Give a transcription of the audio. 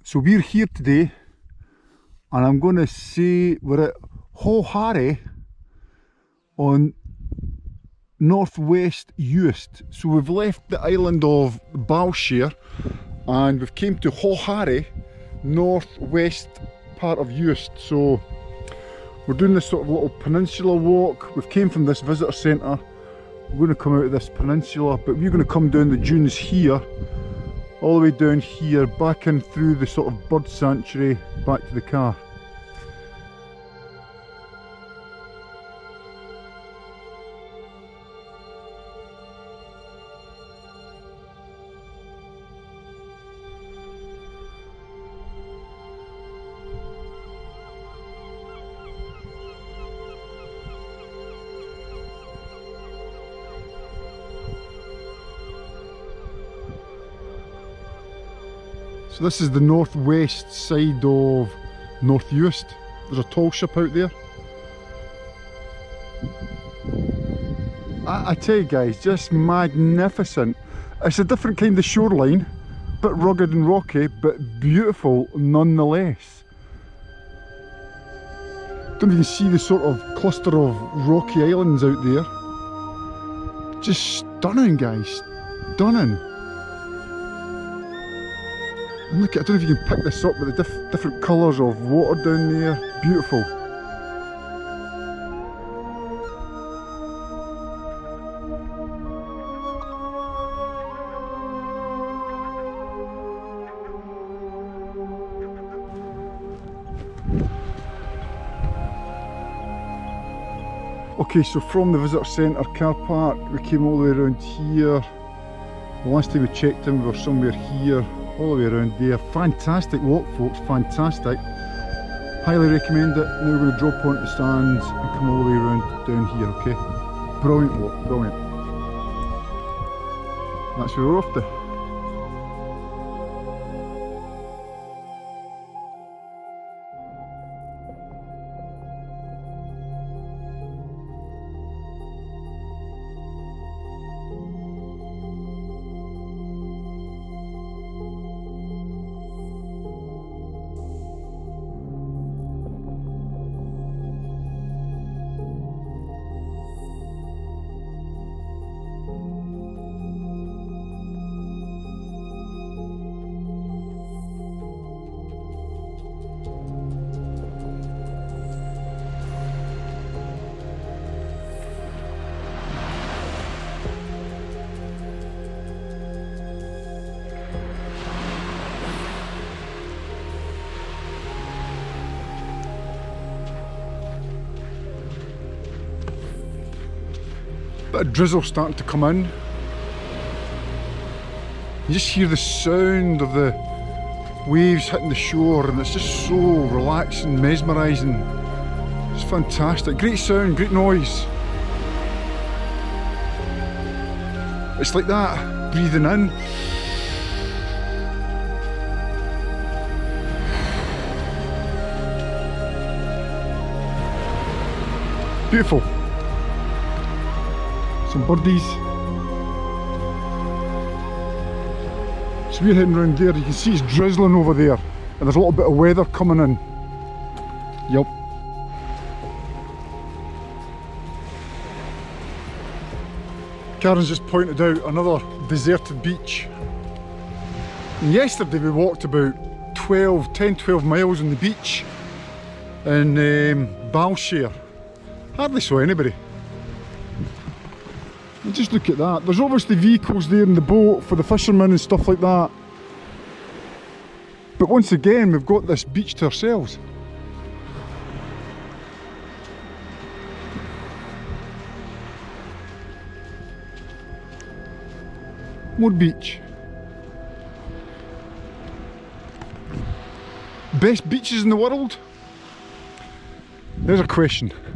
So we're here today, and I'm going to say we're at Hougharry on Northwest Uist. So we've left the island of Balshire and we've came to Hougharry, northwest part of Uist. So we're doing this sort of little peninsula walk. We've came from this visitor centre. We're going to come out of this peninsula, but we're going to come down the dunes here, all the way down here, back in through the sort of bird sanctuary, back to the car. So this is the northwest side of North Uist. There's a tall ship out there. I tell you guys, just magnificent. It's a different kind of shoreline, bit rugged and rocky, but beautiful nonetheless. Don't even see the sort of cluster of rocky islands out there. Just stunning, guys, stunning. And look, I don't know if you can pick this up, but the different colours of water down there, beautiful. Okay, so from the visitor centre car park, we came all the way around here. The last time we checked in, we were somewhere here. All the way around there. Fantastic walk, folks, fantastic. Highly recommend it. Now we're going to drop onto the stands and come all the way around down here, okay? Brilliant walk, brilliant. That's where we're off to. Bit of drizzle starting to come in. You just hear the sound of the waves hitting the shore, and it's just so relaxing, mesmerising. It's fantastic. Great sound, great noise. It's like that, breathing in. Beautiful. Some birdies. So we're heading around there. You can see it's drizzling over there, and there's a little bit of weather coming in. Yep. Karen's just pointed out another deserted beach. And yesterday we walked about 10-12 miles on the beach in Balshire. Hardly saw anybody. And just look at that. There's obviously vehicles there in the boat for the fishermen and stuff like that. But once again, we've got this beach to ourselves. More beach. Best beaches in the world? There's a question.